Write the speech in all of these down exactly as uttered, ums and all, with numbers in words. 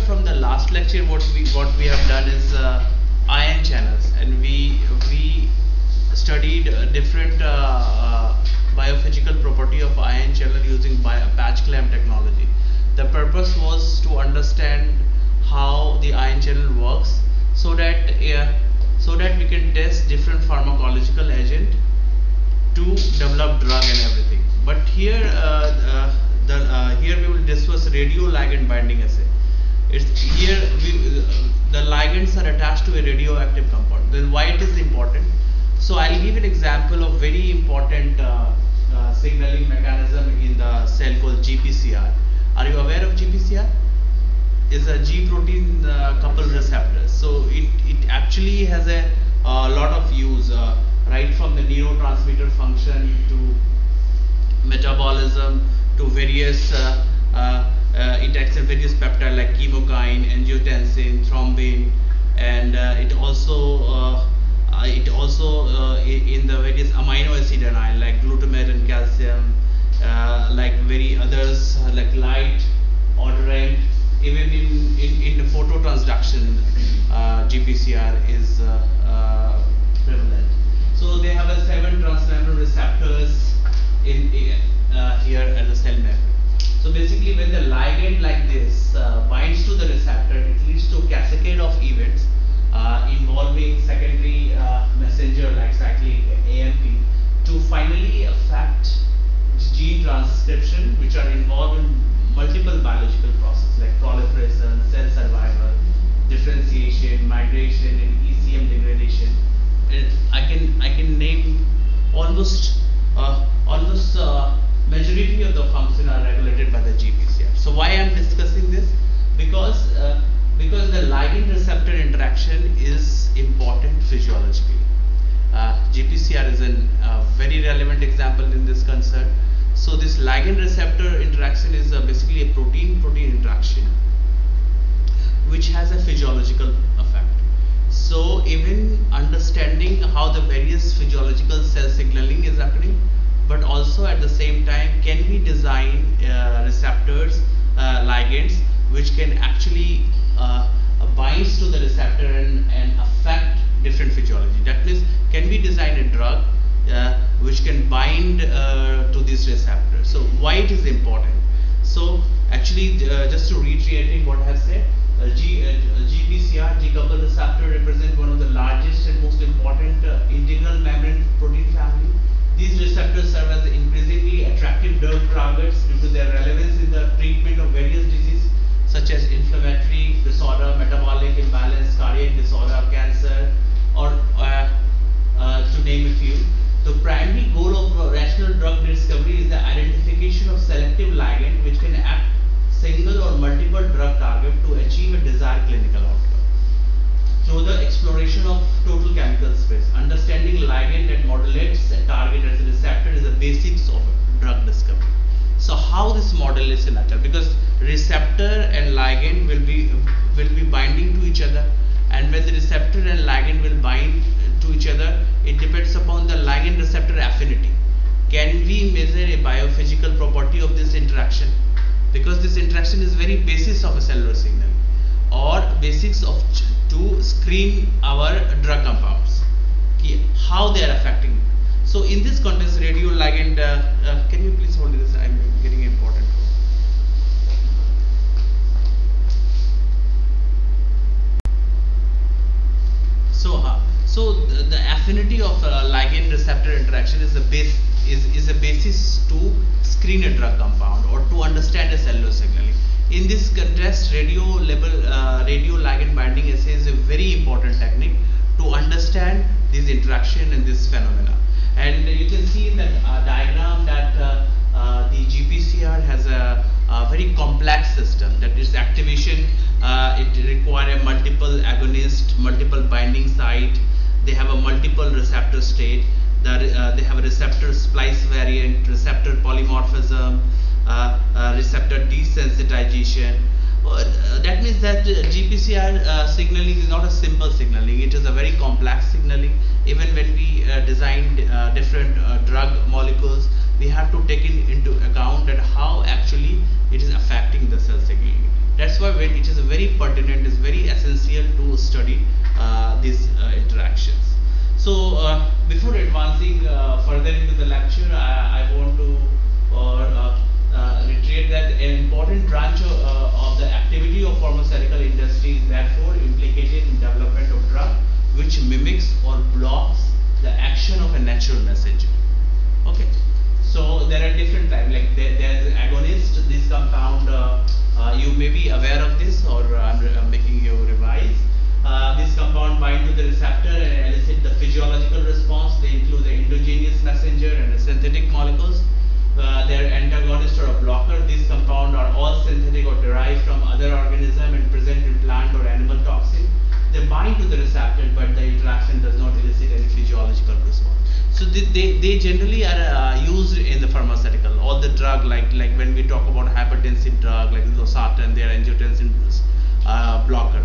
from the last lecture, what we what we have done is uh, ion channels, and we we studied uh, different uh, uh, biophysical property of ion channel using bio patch clamp technology. The purpose was to understand how the ion channel works, so that uh, so that we can test different pharmacological agent to develop drug and everything. But here uh, uh, the uh, here we will discuss radioligand binding assay. It's here we, uh, the ligands are attached to a radioactive compound. Then why it is important? So I'll give an example of very important uh, uh, signaling mechanism in the cell called G P C R. Are you aware of G P C R? Is a G protein uh, coupled receptor. So it, it actually has a uh, lot of use, uh, right from the neurotransmitter function to metabolism to various uh, uh, uh, it acts on various peptides like chemokine, angiotensin, thrombin, and uh, it also uh, uh, it also uh, in the various amino acid anion like glutamate and calcium, uh, like very others uh, like light, odorant. Even in, in, in the phototransduction, uh, G P C R is uh, uh, prevalent. So they have a seven transmembrane receptors in uh, here at the cell membrane. So basically, when the ligand like this uh, binds to the receptor, it leads to a cascade of events uh, involving secondary uh, messenger like cyclic A M P to finally affect gene transcription, which are involved in multiple biological processes like proliferation, cell survival, differentiation, migration, and E C M degradation. And I can I can name almost uh, almost uh, majority of the functions are regulated by the G P C R. So why I am discussing this? Because uh, because the ligand receptor interaction is important physiologically. Uh, G P C R is a uh, very relevant example in this concern. So this ligand receptor interaction is uh, basically a protein-protein interaction which has a physiological effect. So even understanding how the various physiological cell signaling is occurring, but also at the same time, can we design uh, receptors, uh, ligands, which can actually uh, binds to the receptor and, and affect different physiology. That means, can we design a drug uh, which can bind uh, to this receptor? So why it is important? So actually, uh, just to reiterating what I have said, uh, G, uh, G P C R, G coupled receptor, represent one of the largest and most important uh, integral membrane protein family. These receptors serve as increasingly attractive drug targets due to their relevance in the treatment of various diseases such as inflammatory disorder, metabolic imbalance, cardiac disorder, cancer, or uh, uh, to name a few. The primary goal of uh, rational drug discovery is the identification of selective ligand which can act single or multiple drug target to achieve a desired clinical outcome. Through the exploration of total chemical space, understanding ligand that modulates a target as a receptor is the basics of drug discovery. So how this model is selected? Because receptor and ligand will be will be binding to each other, and when the receptor and ligand will bind to each other, it depends upon the ligand receptor affinity. Can we measure a biophysical property of this interaction? Because this interaction is very basis of a cellular signal or basics of to screen our drug compounds, how they are affecting. So in this context, radioligand, uh, uh, can you please hold this? I'm getting important. So, uh, so the, the affinity of uh, ligand receptor interaction is a base is is a basis to screen a drug compound or to understand a cellular signaling. In this context, radio level uh, radio ligand binding assay is a very important technique to understand this interaction and this phenomena. And you can see in that uh, diagram that uh, uh, the G P C R has a, a very complex system. That is activation. Uh, it requires a multiple agonist, multiple binding site. They have a multiple receptor state. That uh, they have a receptor splice variant, receptor polymorphism, uh, uh, receptor desensitization. Uh, that means that uh, G P C R uh, signaling is not a simple signaling. It is a very complex signaling. Even when we uh, designed uh, different uh, drug molecules, we have to take in, into account that how actually it is affecting the cell signaling. That's why it is very pertinent, is very essential to study uh, these uh, interactions. So uh, before advancing uh, further into the lecture, I, I want to uh, uh, reiterate that an important branch of, uh, of the activity of pharmaceutical industry is therefore implicated in development of drug which mimics or blocks the action of a natural messenger. Okay, so there are different types, like there, there's agonist, this compound, uh, uh, you may be aware of this, or uh, I'm, I'm making you revise. Uh, this compound bind to the receptor and elicit the physiological response. They include the endogenous messenger and the synthetic molecules. Uh, they are antagonist or a blocker. These compounds are all synthetic or derived from other organism and present in plant or animal toxin. They bind to the receptor, but the interaction does not elicit any physiological response. So they, they, they generally are uh, used in the pharmaceutical. All the drug, like like when we talk about hypertensive drug like losartan, they are angiotensin uh, blocker.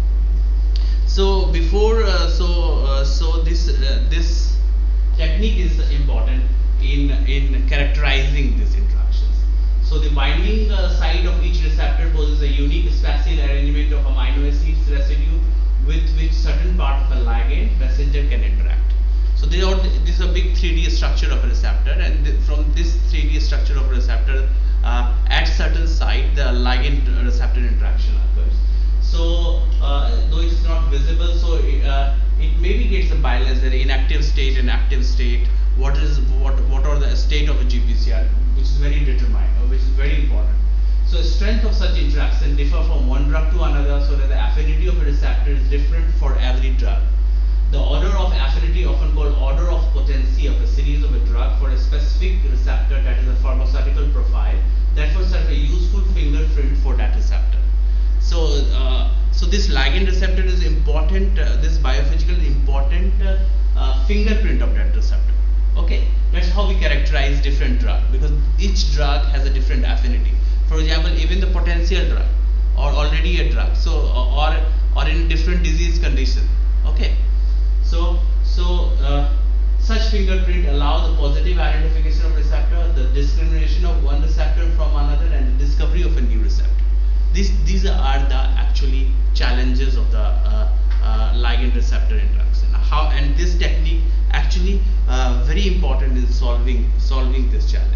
So before, uh, so uh, so this uh, this technique is important in in characterizing these interactions. So the binding uh, site of each receptor poses a unique spatial arrangement of amino acids residue with which certain part of a ligand messenger can interact. So they are, this is a big three D structure of a receptor, and th from this three D structure of a receptor, uh, at certain site the ligand receptor interaction occurs. So uh, though it is not visible, so it, uh, it maybe gets a balance, the inactive state and active state. What is what what are the state of a G P C R, which is very determined, or which is very important. So strength of such interaction differ from one drug to another, so that the affinity of a receptor is different for every drug. The order of affinity, often called order of potency of a series of a drug for a specific receptor, that is a pharmaceutical profile, therefore serves a useful fingerprint for that receptor. So, uh, so this ligand receptor is important, uh, this biophysical important uh, uh, fingerprint of that receptor. Okay, that's how we characterize different drug, because each drug has a different affinity. For example, even the potential drug or already a drug, so or or in different disease condition. Okay, so so uh, such fingerprint allow the positive identification of receptor, the discrimination of one receptor from another, and the discovery of a new receptor. These these are the actually challenges of the uh, uh, ligand receptor interaction. How, and this technique actually uh, very important in solving solving this challenge.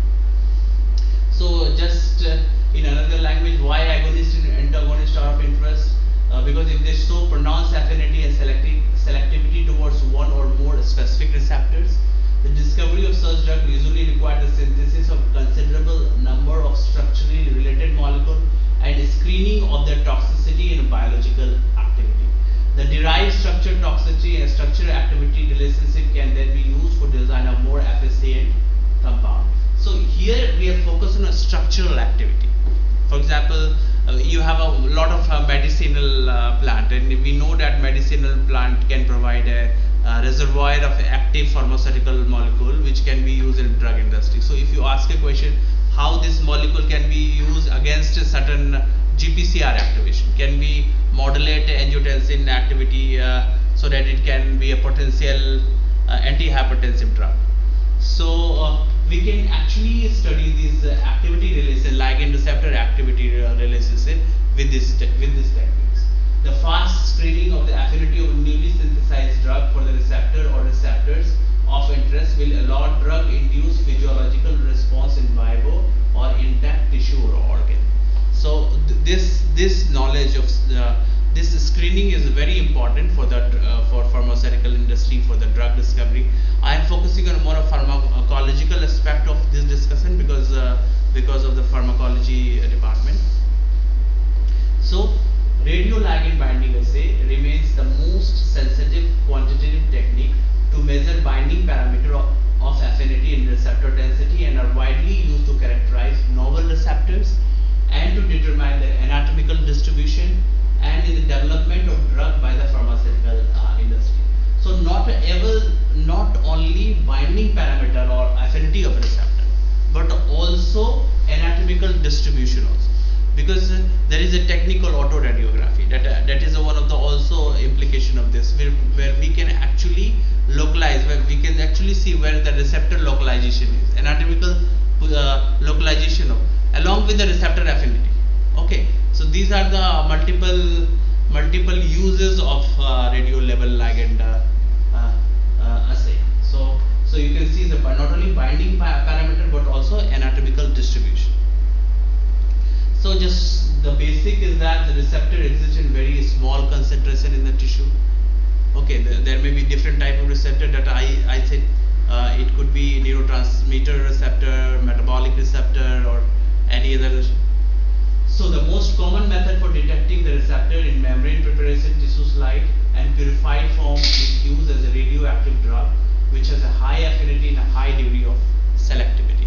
So just uh, in another language, why agonist and antagonist are of interest? Uh, because if they show pronounced affinity and selecti selectivity towards one or more specific receptors, the discovery of such drug usually requires the synthesis of considerable number of structurally related molecules and screening of their toxicity and biological activity. The derived structure toxicity and structure activity relationship can then be used for design of more efficient compound. So here we are focused on a structural activity. For example, uh, you have a lot of uh, medicinal uh, plant, and we know that medicinal plant can provide a, a reservoir of active pharmaceutical molecule which can be used in drug industry. So if you ask a question, how this molecule can be used against a certain G P C R activation, can we modulate angiotensin activity uh, so that it can be a potential uh, antihypertensive drug. So uh, we can actually study these uh, activity relation, ligand receptor activity uh, relationship with this with these techniques. The fast screening of the affinity of a newly synthesized drug for the receptor or receptors of interest will allow drug-induced physiological response in vivo or intact tissue or organ. So th this this knowledge of uh, this screening is very important for the uh, for pharmaceutical industry, for the drug discovery. I am focusing on more of pharmacological aspect of this discussion because uh, because of the pharmacology department. So radioligand binding assay remains the most sensitive quantitative technique to measure binding parameter of, of affinity and receptor density, and are widely used to characterize novel receptors and to determine their anatomical distribution and in the development of drug by the pharmaceutical uh, industry. So not ever, not only binding parameter or affinity of receptor, but also anatomical distribution also. Because uh, there is a technical autoradiography that uh, that is uh, one of the also implication of this, where, where we can actually localize, where we can actually see where the receptor localization is, anatomical uh, localization of, along with the receptor affinity. Okay, so these are the multiple multiple uses of uh, radio label ligand uh, uh, uh, assay. So so you can see the not only binding pa parameter but also anatomical distribution. So just the basic is that the receptor exists in very small concentration in the tissue. Okay, the, there may be different type of receptor that I I said uh, it could be neurotransmitter receptor, metabolic receptor, or any other. So the most common method for detecting the receptor in membrane preparation tissue slide and purified form is used as a radioactive drug, which has a high affinity and a high degree of selectivity.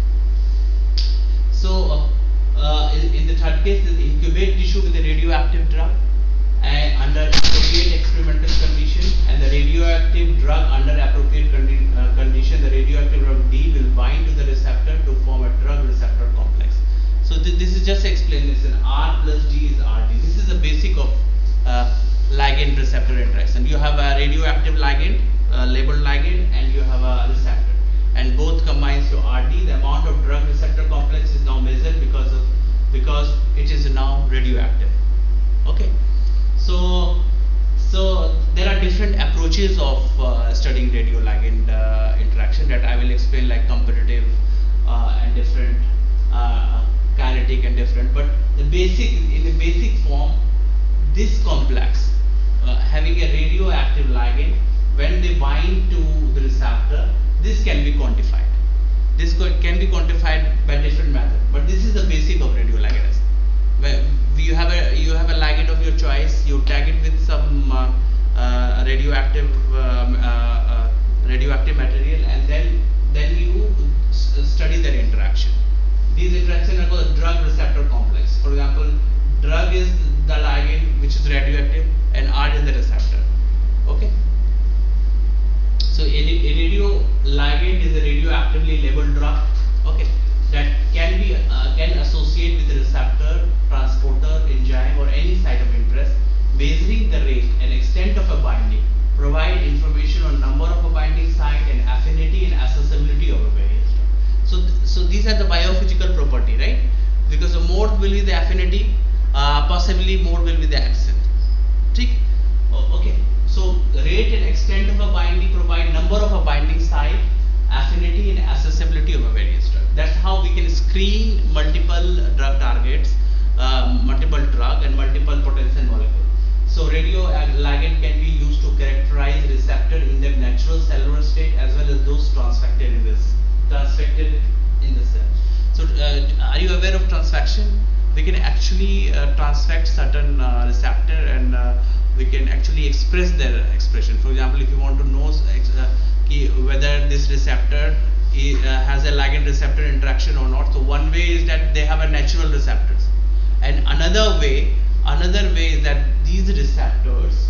So uh, uh, in, in the third case, the incubate tissue with a radioactive drug and under appropriate experimental condition, and the radioactive drug under appropriate condi uh, condition, the radioactive drug D will bind to the receptor to form a drug receptor complex. So th this is just explanation. R plus D is R D. This is the basic of uh, ligand receptor interaction. You have a radioactive ligand, uh, labeled ligand, and you have a receptor, and both combines to R D. The amount of drug receptor complex is now measured because of because it is now radioactive. Okay, so so there are different approaches of uh, studying radio ligand uh, interaction that I will explain, like competitive uh, and different. Uh, kinetic and different, but the basic in the basic form, this complex uh, having a radioactive ligand, when they bind to the receptor, this can be quantified. This can be quantified by different methods, but this is the basic of radioligand. Where you have a you have a ligand of your choice, you tag it with some uh, uh, radioactive um, uh, uh, radioactive material, and then then you study their interaction. These interactions are called drug receptor complex. For example, drug is the ligand which is radioactive and R is the receptor. Okay. So a, a radio ligand is a radioactively labeled drug. Okay, that can be uh, can associate with the receptor, transporter, enzyme, or any site of interest. Measuring the rate and extent of a binding, provide information on number of a binding site and affinity and accessibility of a various. So, th so these are the biophysical property, right? Because the more will be the affinity, uh, possibly more will be the accent. Okay? Oh, okay. So rate and extent of a binding provide number of a binding site, affinity and accessibility of a various drug. That's how we can screen multiple drug targets, uh, multiple drug and multiple potential molecules. So radio ligand can be used to characterize receptor in their natural cellular state as well as those transfected in this. transfected in the cell. So uh, are you aware of transfection? We can actually uh, transfect certain uh, receptor, and uh, we can actually express their expression. For example, if you want to know uh, whether this receptor uh, has a ligand receptor interaction or not, so one way is that they have a natural receptors, and another way another way is that these receptors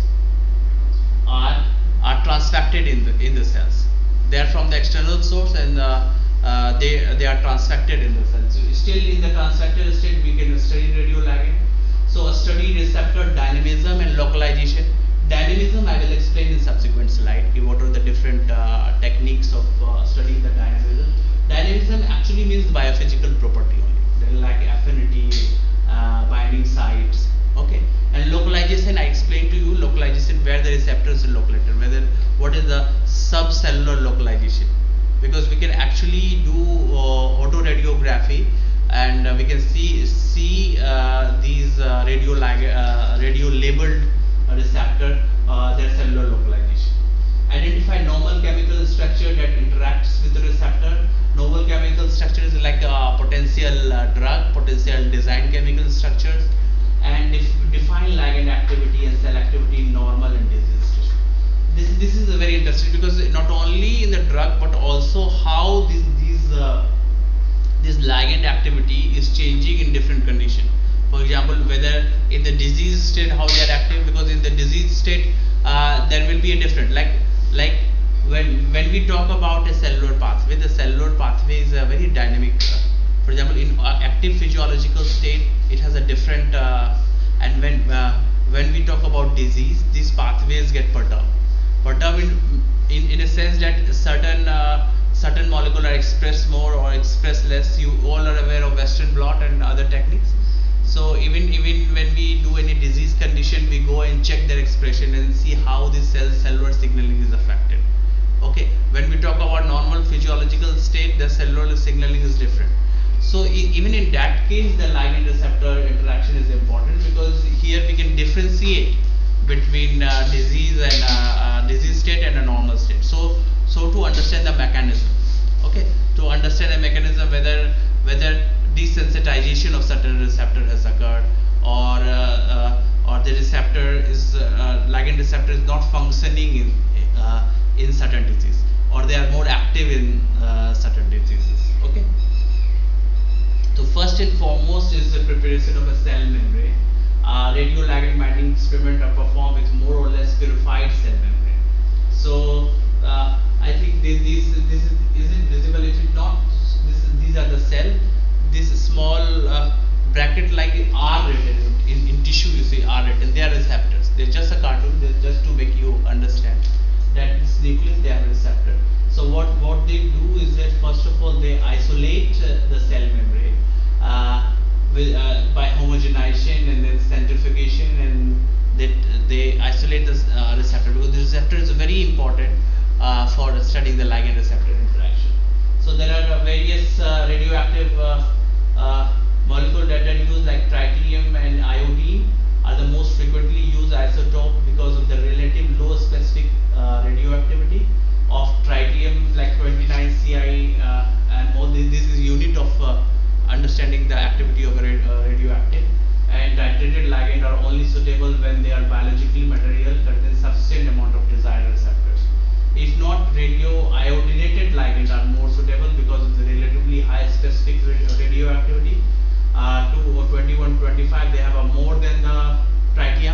are are transfected in the in the cells. They are from the external source, and uh, uh, they they are transfected in the cells. So still in the transfected state, we can study radioligand. So a study receptor dynamism and localization. Dynamism I will explain in subsequent slide. What are the different uh, techniques of uh, studying the dynamism? Dynamism actually means biophysical property only, like affinity, uh, binding sites. Okay, and localization I explained to you. Localization where the receptors are located, whether what is the subcellular localization, because we can actually do uh, autoradiography, and uh, we can see see uh, these uh, radio uh, radio labeled uh, receptor, uh, their cellular localization. Identify novel chemical structure that interacts with the receptor. Novel chemical structure is like a potential uh, drug, potential design chemical structures, and def define ligand activity and cell activity in normal and disease tissue. This, this is very interesting, because not only in the drug but also how these these uh, this ligand activity is changing in different conditions. For example, whether in the disease state how they are active, because in the disease state uh, there will be a different, like like when when we talk about a cellular pathway, the cellular pathway is a very dynamic. Uh, for example, in uh, active physiological state, it has a different, uh, and when uh, when we talk about disease, these pathways get perturbed. Perturbed in, in in a sense that certain uh, certain molecules are expressed more or expressed less. You all are aware of Western blot and other techniques. So even even when we do any disease condition, we go and check their expression and see how the cell cellular signaling is affected. Okay, when we talk about normal physiological state, the cellular signaling is different. So e even in that case, the ligand receptor interaction is important, because here we can differentiate between uh, disease and uh, uh, disease state and a normal state. So so to understand the mechanism, okay, to understand the mechanism, whether whether desensitization of certain receptor has occurred, or uh, uh, or the receptor is uh, ligand receptor is not functioning in uh, in certain disease, or they are more active in uh, certain diseases. Okay. So first and foremost is the preparation of a cell membrane. Uh, radioligand binding experiment are performed with more or less purified cell membrane. So uh, I think this this this is isn't visible. If it not, this is, these are the cell. This small uh, bracket like R written in, in tissue, you see R written. They are receptors. They're just a cartoon. They're just to make you understand that this nucleus, they have a receptor. So what what they do is that first of all they isolate uh, the cell membrane uh, with uh, by homogenization and then centrifugation, and that they isolate the uh, receptor, because the receptor is very important uh, for studying the ligand receptor interaction. So there are uh, various uh, radioactive uh, uh, molecules that are used, like tritium and iodine are the most frequently used isotope because of the relative low specific uh, radioactivity of tritium, like twenty-nine C I uh, and more. This, this is unit of uh, understanding the activity of a rad uh, radioactive. And titrated ligand are only suitable when they are biologically material, contain sufficient amount of desired receptors. If not, radio iodinated ligands are more suitable because of the relatively high specific radioactivity. Uh, to twenty-one twenty-five, they have a more than the tritium.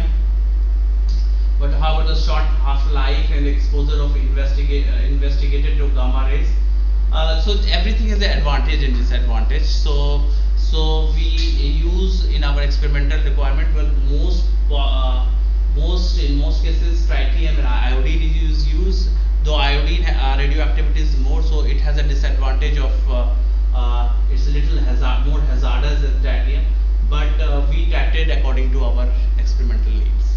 But how about the short half-life and exposure of investigate, uh, investigated to gamma rays? Uh, so everything is an advantage and disadvantage. So so we use in our experimental requirement, well, most uh, most in most cases tritium and iodine is used. Though iodine uh, radioactivity is more, so it has a disadvantage of uh, uh, it's a little hazard, more hazardous than tritium. But uh, we titrate according to our experimental needs.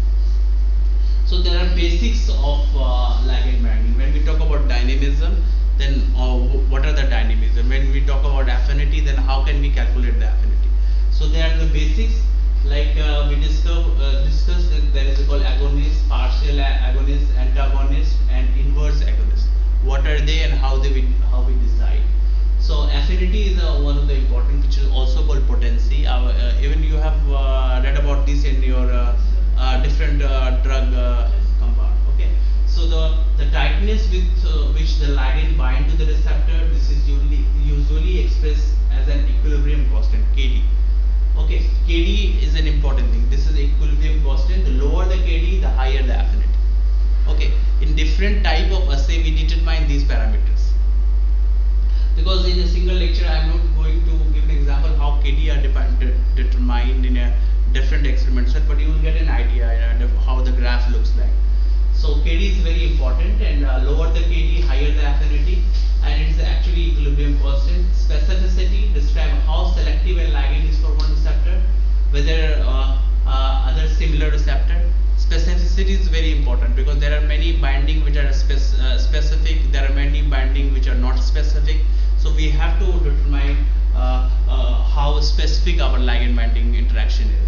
So there are basics of uh, ligand binding. When we talk about dynamism, then uh, what are the dynamism? When we talk about affinity, then how can we calculate the affinity? So there are the basics, like uh, we discuss, uh, discussed that there is called agonist, partial agonist, antagonist, and inverse agonist. What are they and how they we, how we decide? So affinity is uh, one of the important, which is also called potency. Uh, uh, even you have uh, read about this in your uh, uh, different uh, drug uh, compound. Okay. So the the tightness with uh, which the ligand bind to the receptor, this is usually usually expressed as an equilibrium constant, K D. Okay, K D is an important thing. This is the equilibrium constant. The lower the K D, the higher the affinity. Okay, in different type of assay we determine these parameters. Because in a single lecture I am not going to give an example how K D are de determined in a different experiments, but you will get an idea of how the graph looks like. So K D is very important, and uh, lower the K D, higher the affinity, and it is actually equilibrium constant. Specificity describe how selective a ligand is for one receptor, whether uh, uh, other similar receptor. Specificity is very important because there are many binding which are spec uh, specific, there are many binding which are not specific. So we have to determine uh, uh, how specific our ligand binding interaction is.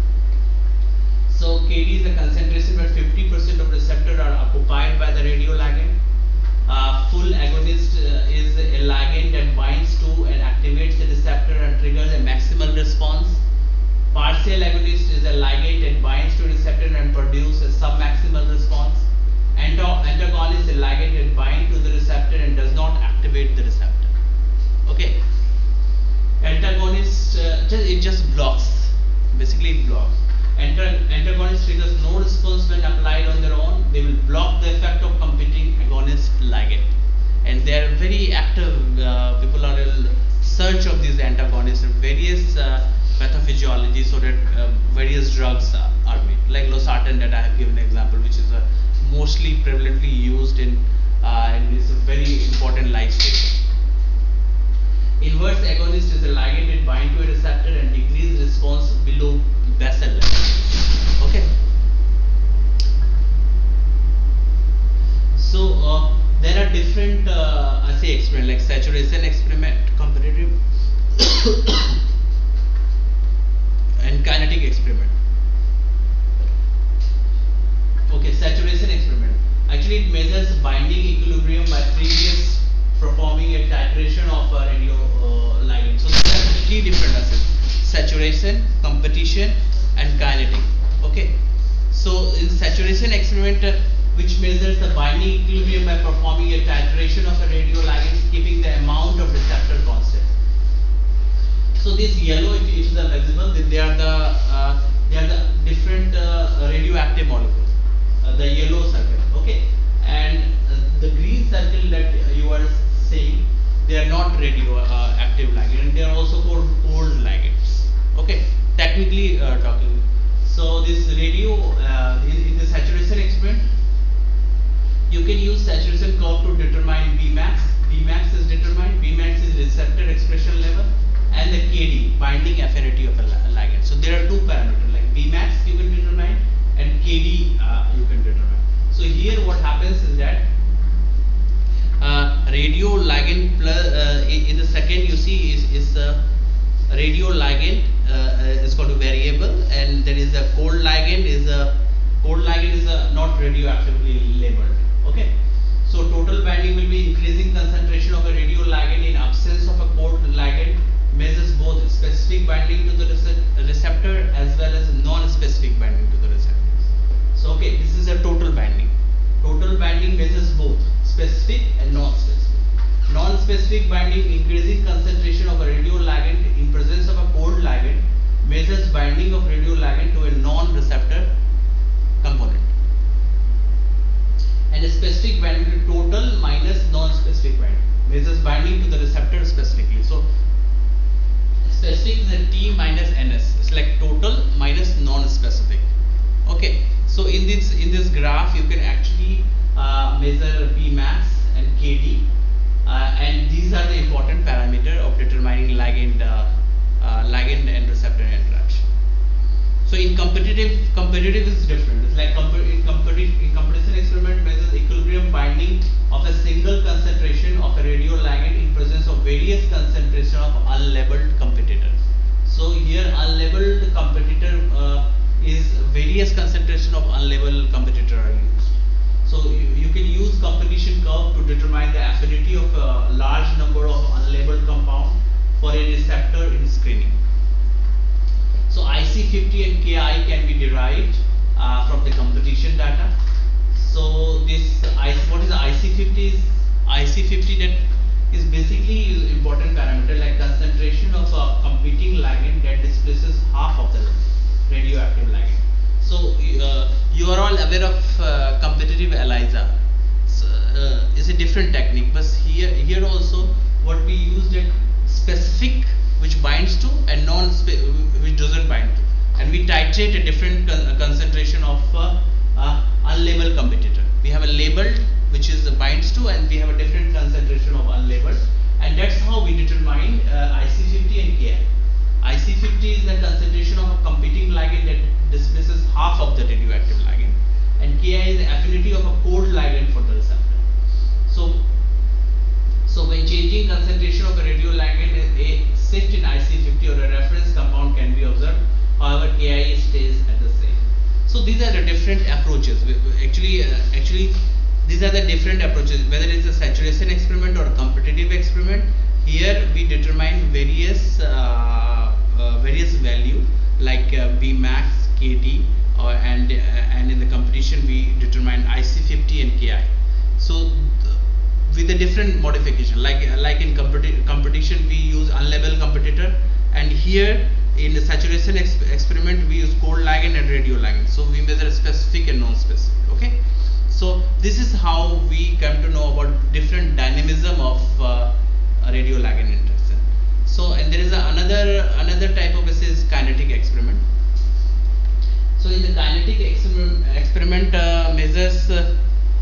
So K D is the concentration where fifty percent of receptors are occupied by the radioligand. Uh, full agonist uh, is a ligand that binds to and activates the receptor and triggers a maximal response. Partial agonist is a ligand that binds to receptor and produces a submaximal response. Antagonist is a ligand that binds to the receptor and does not activate the receptor. Okay. Antagonist, uh, just, it just blocks. Basically, it blocks. Antagonist triggers no response when applied on their own. They will block the effect of competing agonist ligand, and they are very active. Uh, people are in search of these antagonists in various uh, pathophysiology, so that uh, various drugs are, are made, like losartan that I have given an example, which is uh, mostly prevalently used in uh, and is a very important life saving. Inverse agonist is a ligand that bind to a receptor and decrease response below basal level. Okay. So uh, there are different uh, assay experiment like saturation experiment, competitive and kinetic experiment. Okay, saturation experiment. Actually, it measures binding equilibrium by previous performing a titration of a radio uh, ligand. So there are three different assays: saturation, competition, and kinetic. Okay. So in saturation experiment, uh, which measures the binding equilibrium by performing a titration of a radio ligand, keeping the amount of receptor constant. So this yellow, if, if the visible, they are the uh, they are the different uh, radioactive molecules. Uh, the yellow circle, okay, and uh, the green circle that you are saying, they are not radioactive uh, ligand, and they are also called cold ligands. Okay, technically uh, talking. So this radio uh, in, in the saturation experiment, you can use saturation curve to determine Bmax. Bmax is determined. Bmax is receptor expression level, and the K D, binding affinity of a ligand. So there are two parameters like Bmax you can determine and K D uh, you can determine. So here what happens is that uh, radio ligand plus uh, in, in the second you see is is uh, radio ligand uh, is called a variable, and there is a cold ligand is a cold ligand is a not radioactively labeled. Okay, so total binding will be increasing concentration of a radio ligand in absence of a cold ligand, measures both specific binding to the receptor as well as non-specific binding to the receptor. So okay, this is a total binding. Total binding measures both specific and non-specific. Non-specific binding, increasing concentration of a radio ligand in presence of a cold ligand, measures binding of radio ligand to a non-receptor component. And a specific binding to total minus non-specific binding, measures binding to the receptor specifically. So specific is a T minus N S. It's like total minus non-specific. Okay. So in this in this graph, you can actually uh, measure Bmax and K D, uh, and these are the important parameter of determining ligand uh, uh, ligand and receptor interaction. So in competitive competitive is different. It's like in competitive in competition experiment measures equilibrium binding of a single concentration of a radio ligand in presence of various concentration of unlabeled competitor. So here unlabeled competitor uh, is various concentration of unlabeled competitor are used. So you, you can use competition curve to determine the affinity of a large number of unlabeled compound for a receptor in screening. So I C fifty and K I can be derived uh, from the competition data. So this I C, what is the I C fifty is I C fifty that is basically important parameter like concentration of a competing ligand that displaces half of the radioactive ligand. So uh, you are all aware of uh, competitive ELISA. So, uh, it's a different technique, but here here also what we used it specific which binds to and non which doesn't bind to, and we titrate a different con concentration of uh, uh, unlabeled competitor. We have a labeled which is the binds to, and we have a different concentration of unlabeled, and that's how we determine uh, I C fifty and K I. I C fifty is the concentration of a competing ligand that displaces half of the radioactive ligand, and K I is the affinity of a cold ligand for the receptor. So, so when changing concentration of a radioligand, a shift in I C fifty or a reference compound can be observed. However, K I stays at the same. So these are the different approaches. Actually, uh, actually, these are the different approaches. Whether it's a saturation experiment or a competitive experiment, here we determine various uh, uh, various value like uh, Bmax, K D, uh, and uh, and in the competition we determine I C fifty and K I. So with a different modification, like like in competi competition we use unlabeled competitor, and here in the saturation exp experiment we use cold ligand and radio ligand. So we measure specific and non-specific. Okay, so this is how we come to know about different dynamism of uh, radio ligand interaction. So and there is a, another another type of assay is kinetic experiment. So in the kinetic experiment, experiment uh, measures uh,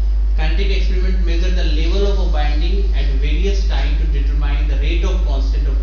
kinetic experiment measure the level of a binding at various time to determine the rate of constant of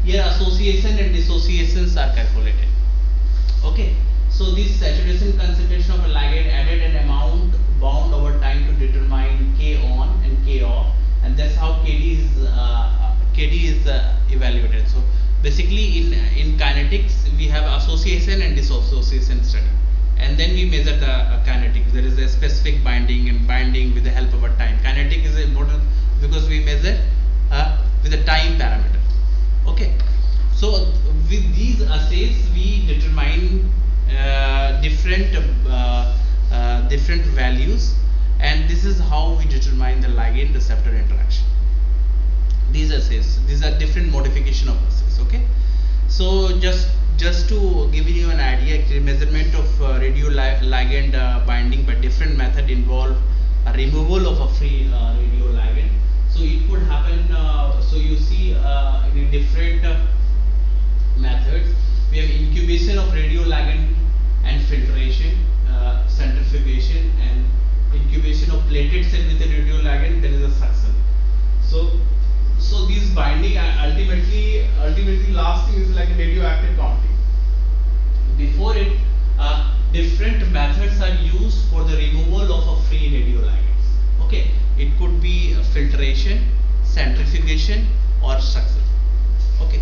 here association and dissociations are calculated. Okay, so this saturation concentration of a ligand added an amount bound over time to determine K on and K off, and that's how K D is uh, K D is uh, evaluated. So basically, in in kinetics we have association and dissociation study, and then we measure the uh, kinetics. There is a specific binding and binding with the help of a time. Kinetic is important because we measure uh, with a time parameter. Okay, so with these assays we determine uh, different uh, uh, different values, and this is how we determine the ligand receptor interaction. These assays, these are different modification of assays. Okay, so just just to give you an idea, actually measurement of uh, radio li ligand uh, binding by different method involve a removal of a free uh, radio ligand. So it could happen, uh, so you see uh, in different uh, methods, we have incubation of radio ligand and filtration, uh, centrifugation, and incubation of plated cell with a radio ligand, there is a suction. So, so these binding ultimately, ultimately last thing is like a radioactive counting. Before it, uh, different methods are used for the removal of a free radio ligands. Okay, it could be filtration, centrifugation, or suction. Okay.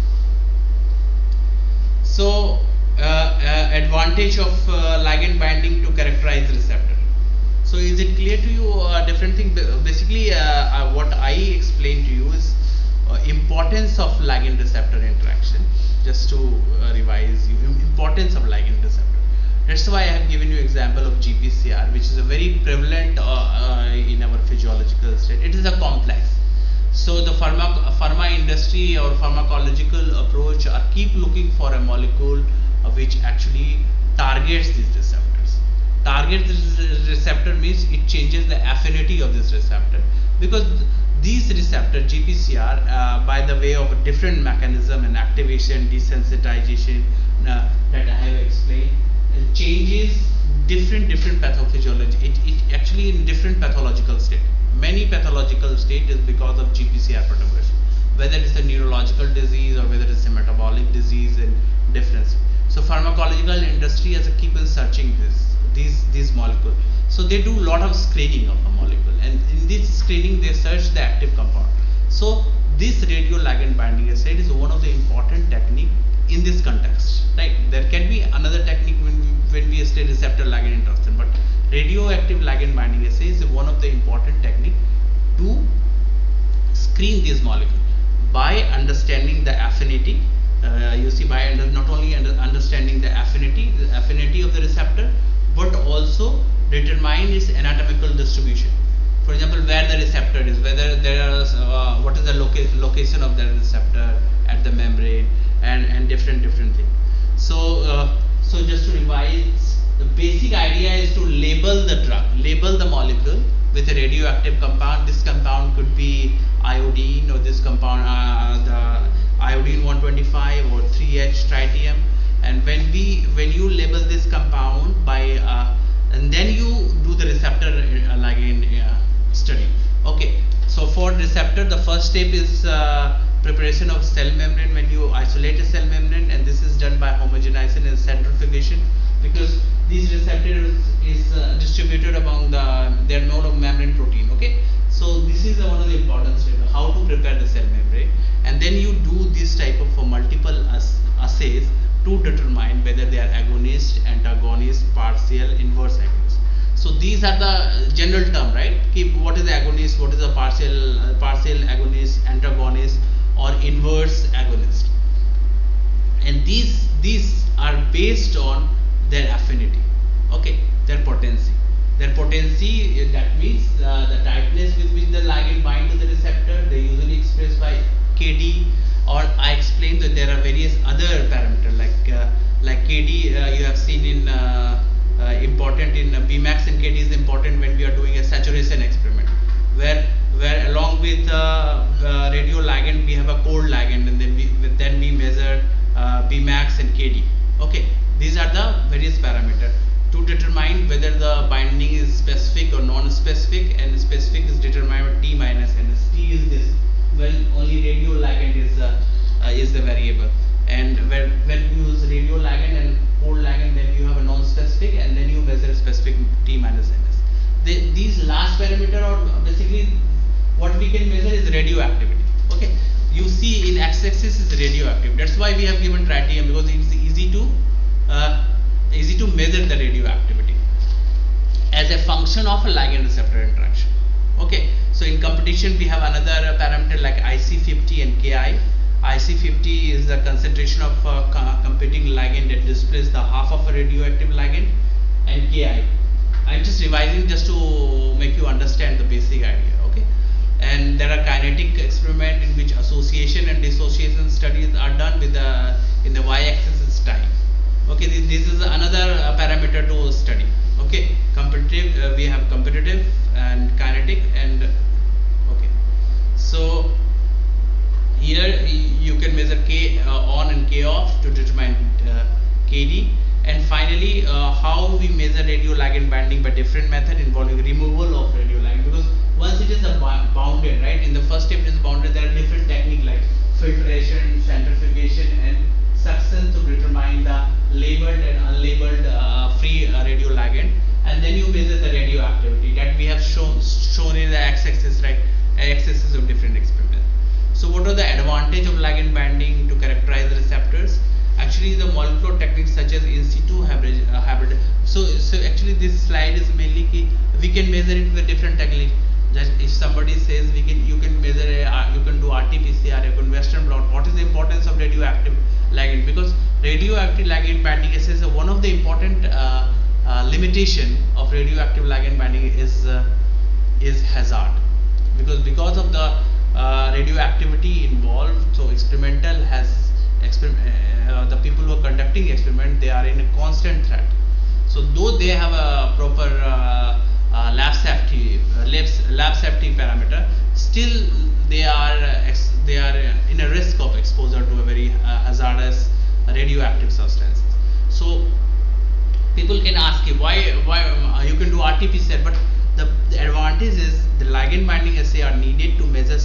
So, uh, uh, advantage of uh, ligand binding to characterize receptor. So, is it clear to you? Uh, different thing. Basically, uh, uh, what I explained to you is uh, importance of ligand receptor interaction. Just to uh, revise you, importance of ligand receptor. That's why I have given you example of G P C R, which is a very prevalent uh, uh, in our physiological state. It is a complex. So the pharma, pharma industry or pharmacological approach are keep looking for a molecule uh, which actually targets these receptors. Target this receptor means it changes the affinity of this receptor, because these receptor G P C R uh, by the way of a different mechanism and activation, desensitization uh, that I have explained, uh, changes different different pathophysiology. It, it actually in different pathological state. Many pathological state is because of G P C R perturbation, whether it's a neurological disease or whether it's a metabolic disease and difference. So pharmacological industry has a keep on searching this these these molecules. So they do a lot of screening of a molecule, and in this screening they search the active compound. So this radio ligand binding assay is one of the important technique in this context, right? There can be another technique when we, when we study receptor ligand interaction, but radioactive ligand binding assay is one of the important technique to screen these molecules by understanding the affinity. Uh, you see, by under, not only under understanding the affinity, the affinity of the receptor, but also determine its anatomical distribution. For example, where the receptor is, whether there is uh, what is the loca location of the receptor at the membrane, and and different different things. So uh, so just to revise, the basic idea is to label the drug, label the molecule with a radioactive compound. This compound could be iodine, or this compound uh, the iodine one twenty-five or three H tritium. And when we when you label this compound by uh, and then you do the receptor uh, ligand uh, study. Okay, so for receptor, the first step is uh, preparation of cell membrane. When you isolate a cell membrane, and this is done by homogenization and centrifugation, because these receptors is uh, distributed among the their node of membrane protein. Okay, so this is one of the important steps, how to prepare the cell membrane, and then you do this type of uh, multiple ass assays to determine whether they are agonist, antagonist, partial, inverse agonist. So these are the general term, right? Keep what is the agonist, what is the partial, uh, partial agonist, antagonist, or inverse agonist. And these these are based on their affinity. Okay, their potency. Their potency, uh, that means uh, the tightness with which the ligand bind to the receptor. They usually expressed by K D. Or I explained that there are various other parameters like uh, like K D. Uh, you have seen in uh, uh, important in uh, B max, and K D is important when we are doing a saturation experiment, where where along with uh, uh, radio ligand we have a cold ligand, and then we then we measure uh, B max and K D. Okay, these are the various parameters to determine whether the binding is specific or non-specific, and specific is determined by T minus, and T is this. Well, only radio ligand is uh, uh, is the variable. And when, when you use radioligand and cold ligand, then you have a non-specific, and then you measure specific T minus ns. The, these last parameter are basically what we can measure is radioactivity. Okay, you see in x-axis is radioactive. That's why we have given tritium, because it's easy to uh, easy to measure the radioactivity as a function of a ligand receptor interaction. Okay, so in competition we have another parameter like I C fifty and Ki. I C fifty is the concentration of uh, competing ligand that displays the half of a radioactive ligand, and Ki. I'm just revising just to make you understand the basic idea. Okay, and there are kinetic experiment in which association and dissociation studies are done with the in the y-axis is time. Okay, this, this is another uh, parameter to study. Okay, competitive, uh, we have competitive and kinetic, and okay, so here you can measure K uh, on and K off to determine uh, K D. And finally, uh, how we measure radioligand binding by different method involving removal of radioligand, because once it is a bounded, right, in the first step it is bounded, there are different techniques like filtration, centrifugation, and suction to determine the labeled and unlabeled uh, free uh, radioligand, and then you measure the radioactivity that we have shown shown in the x-axis, right, x-axis of different experiments. So what are the advantage of ligand binding to characterize the receptors? Actually, the molecular techniques such as in situ hybrid, uh, hybrid. So, so actually, this slide is mainly key. We can measure it with different techniques. Just if somebody says we can, you can measure, a, uh, you can do R T P C R, you can Western blot. What is the importance of radioactive ligand? Because radioactive ligand binding is uh, one of the important uh, uh, limitation of radioactive ligand binding is uh, is hazard. Because because of the uh, radioactivity involved, so experimental has experiment. Uh, the people who are conducting experiment, they are in a constant threat. So though they have a proper uh, uh, lab safety uh, lab, lab safety parameter, still they are uh, ex they are uh, in a risk of exposure to a very uh, hazardous radioactive substances. So people can ask you why why uh, you can do R T P C R, but the, the advantage is the ligand binding assay are needed to measure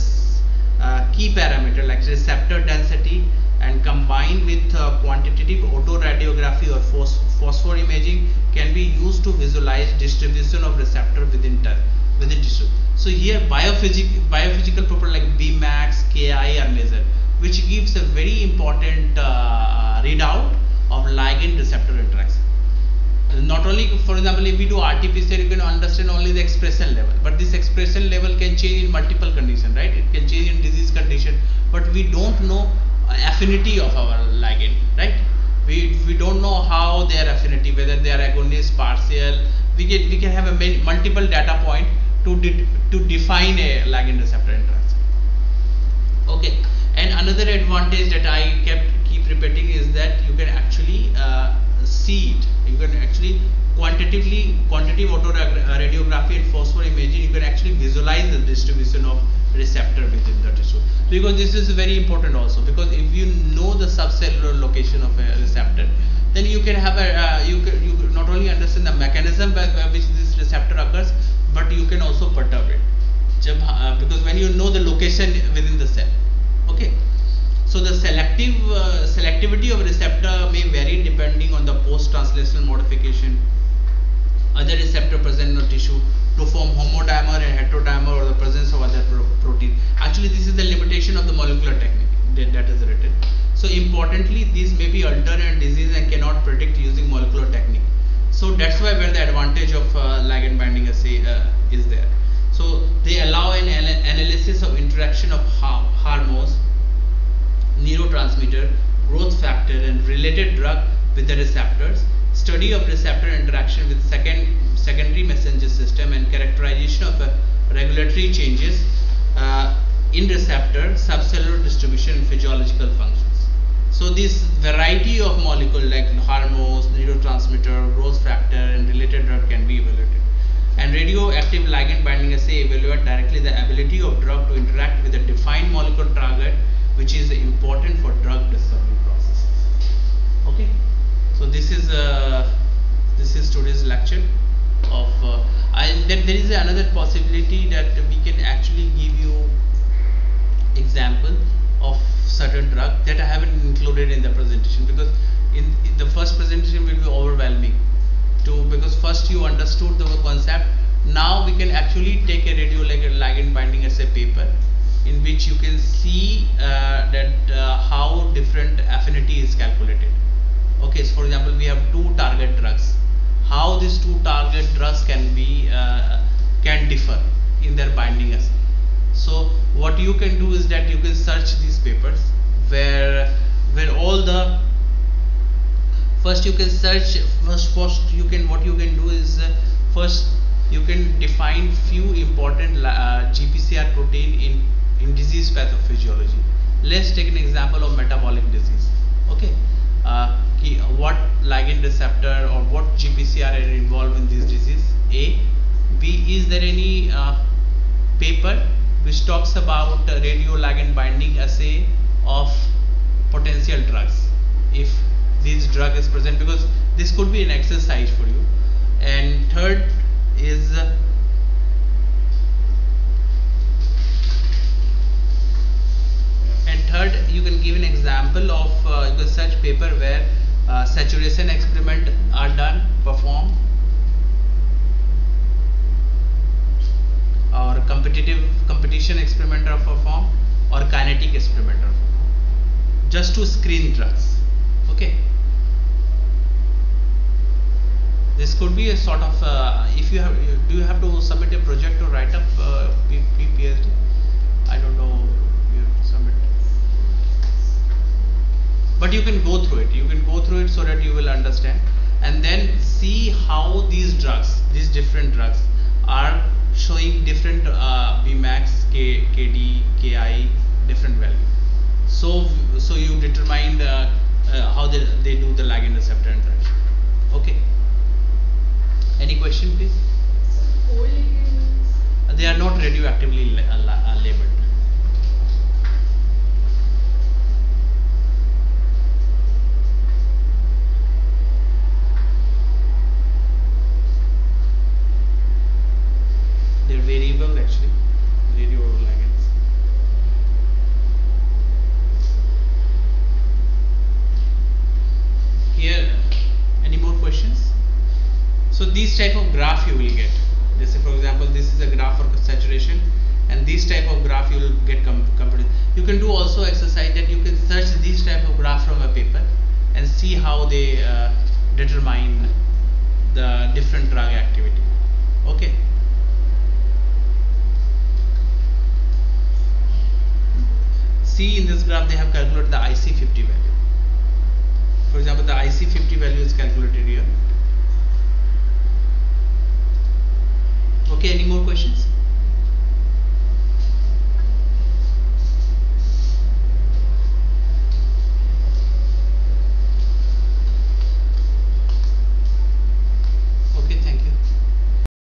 uh, key parameter like receptor density, and combined with uh, quantitative autoradiography or phos phosphor imaging can be used to visualize distribution of receptor within within tissue. So here biophysic biophysical property like B max, Ki are measured, which gives a very important uh, readout of ligand receptor interaction. Not only, for example, if we do R T P C R, you can understand only the expression level, but this expression level can change in multiple conditions, right? It can change in disease condition, but we don't know affinity of our ligand, right? We we don't know how their affinity, whether they are agonist, partial. We get we can have a many, multiple data point to de to define a ligand receptor interaction. Okay, and another advantage that I kept keep repeating is that you can actually uh, see it. You can actually quantitatively quantitative autoradiography and phosphor imaging. You can actually visualize the distribution of receptor within the tissue, because this is very important also, because if you know the subcellular location of a receptor, then you can have a uh, you can you not only understand the mechanism by, by which this receptor occurs, but you can also perturb it. Jab, uh, because when you know the location within the cell. Okay, so the selective uh, selectivity of receptor may vary depending on the post-translational modification, other receptor present in the tissue to form homodimer and heterodimer, or the presence of other pro protein. Actually, this is the limitation of the molecular technique that, that is written. So importantly, these may be altered in disease and cannot predict using molecular technique. So that's why where the advantage of uh, ligand binding assay uh, is there. So they allow an an analysis of interaction of hormones, neurotransmitter, growth factor, and related drug with the receptors, study of receptor interaction with second secondary messenger system, and characterization of uh, regulatory changes uh, in receptor, subcellular distribution, and physiological functions. So this variety of molecule like hormones, neurotransmitter, growth factor, and related drug can be evaluated. And radioactive ligand binding assay evaluate directly the ability of drug to interact with a defined molecular target, which is important for drug discovery process. Okay, so this is uh, this is today's lecture of uh, and then there is another possibility that we can actually give you example of certain drug that I haven't included in the presentation, because in, in the first presentation will be overwhelming to, because first you understood the concept. Now we can actually take a radioligand binding assay paper in which you can see uh, that uh, how different affinity is calculated. Okay, so for example, we have two target drugs. How these two target drugs can be uh, can differ in their binding assay. So what you can do is that you can search these papers where where all the first you can search first first you can what you can do is uh, first you can define few important uh, G P C R protein in in disease pathophysiology. Let's take an example of metabolic disease. Okay, uh, what ligand receptor or what G P C R are involved in this disease? A. B. Is there any uh, paper which talks about uh, radioligand binding assay of potential drugs if this drug is present, because this could be an exercise for you. And third is uh, and third you can give an example of uh, you can search paper where uh, saturation experiment are done performed, or competitive competition experiment are performed, or kinetic experiment are performed, just to screen drugs. Okay, this could be a sort of uh, if you have do you have to submit a project or write up uh, PhD? I don't know, you have to submit, but you can go through it. You can go through it so that you will understand, and then see how these drugs, these different drugs, are showing different uh, Bmax, K, Kd, Ki, different value. So, so you determine uh, uh, how they, they do the ligand receptor interaction. Okay. Any question, please? So, cold ligands? They are not radioactively la uh, labeled. They're variable actually, radioligands. Here, any more questions? So these type of graph you will get. Let's say for example, this is a graph for saturation, and this type of graph you will get com compared. You can do also exercise that you can search this type of graph from a paper and see how they uh, determine the different drug activity. Okay. See, in this graph they have calculated the I C fifty value. For example, the I C fifty value is calculated here. Okay, any more questions?